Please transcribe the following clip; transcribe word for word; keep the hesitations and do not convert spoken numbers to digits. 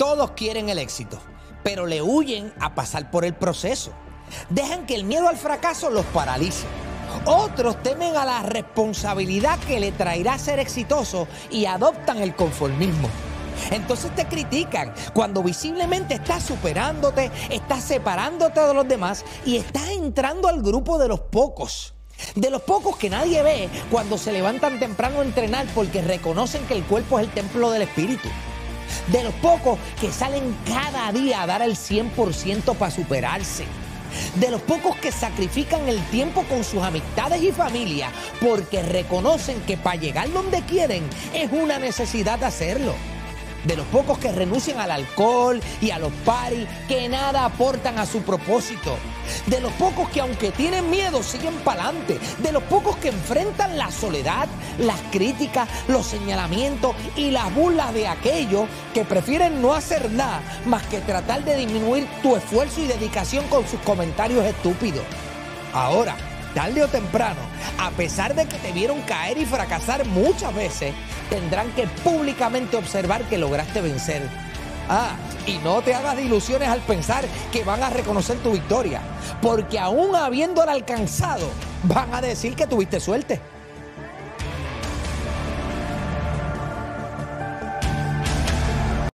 Todos quieren el éxito, pero le huyen a pasar por el proceso. Dejan que el miedo al fracaso los paralice. Otros temen a la responsabilidad que le traerá ser exitoso y adoptan el conformismo. Entonces te critican cuando visiblemente estás superándote, estás separándote de los demás y estás entrando al grupo de los pocos. De los pocos que nadie ve cuando se levantan temprano a entrenar porque reconocen que el cuerpo es el templo del espíritu. De los pocos que salen cada día a dar el cien por ciento para superarse. De los pocos que sacrifican el tiempo con sus amistades y familia porque reconocen que para llegar donde quieren es una necesidad hacerlo. De los pocos que renuncian al alcohol y a los paris que nada aportan a su propósito. De los pocos que aunque tienen miedo siguen para adelante. De los pocos que enfrentan la soledad, las críticas, los señalamientos y las burlas de aquellos que prefieren no hacer nada más que tratar de disminuir tu esfuerzo y dedicación con sus comentarios estúpidos. Ahora, tarde o temprano, a pesar de que te vieron caer y fracasar muchas veces, tendrán que públicamente observar que lograste vencer. Ah, y no te hagas de ilusiones al pensar que van a reconocer tu victoria, porque aún habiéndola alcanzado, van a decir que tuviste suerte.